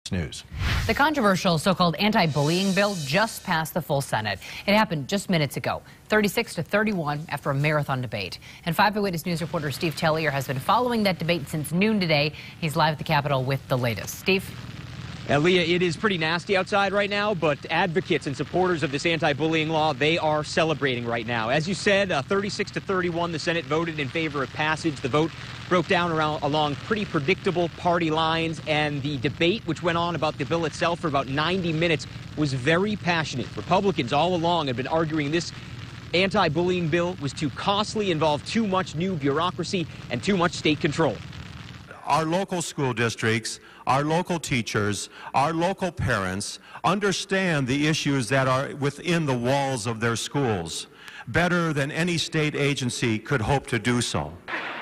News. The controversial so-called anti-bullying bill just passed the full Senate. It happened just minutes ago, 36-31 after a marathon debate. And 5 Eyewitness News reporter Steve Tellier has been following that debate since noon today. He's live at the Capitol with the latest. Steve? Leah, it is pretty nasty outside right now, but advocates and supporters of this anti-bullying law, they are celebrating right now. As you said, 36-31, the Senate voted in favor of passage. The vote broke down along pretty predictable party lines, and the debate, which went on about the bill itself for about 90 minutes, was very passionate. Republicans all along have been arguing this anti-bullying bill was too costly, involved too much new bureaucracy, and too much state control. Our local school districts, our local teachers, our local parents understand the issues that are within the walls of their schools better than any state agency could hope to do so.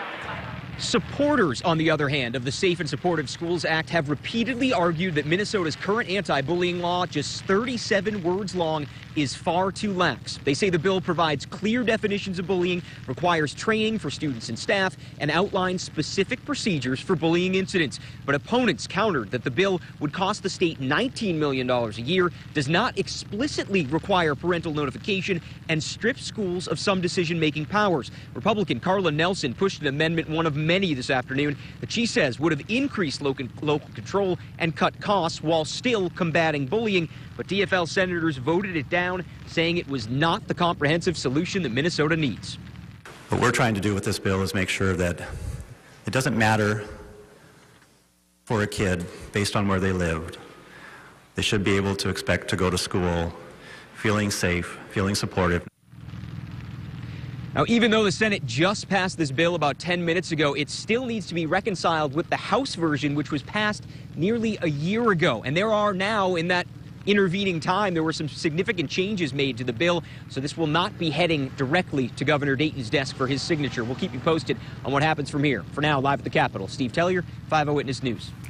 Supporters, on the other hand, of the Safe and Supportive Schools Act have repeatedly argued that Minnesota's current anti-bullying law, just 37 words long, is far too lax. They say the bill provides clear definitions of bullying, requires training for students and staff, and outlines specific procedures for bullying incidents. But opponents countered that the bill would cost the state $19 million a year, does not explicitly require parental notification, and strips schools of some decision-making powers. Republican Carla Nelson pushed an amendment, one of many this afternoon, that she says would have increased local control and cut costs while still combating bullying. But DFL senators voted it down, saying it was not the comprehensive solution that Minnesota needs. What we're trying to do with this bill is make sure that it doesn't matter for a kid based on where they lived. They should be able to expect to go to school feeling safe, feeling supported. Now, even though the Senate just passed this bill about 10 minutes ago, it still needs to be reconciled with the House version, which was passed nearly a year ago. And there are now, in that intervening time, there were some significant changes made to the bill, so this will not be heading directly to Governor Dayton's desk for his signature. We'll keep you posted on what happens from here. For now, live at the Capitol, Steve Tellier, 5 Eyewitness News.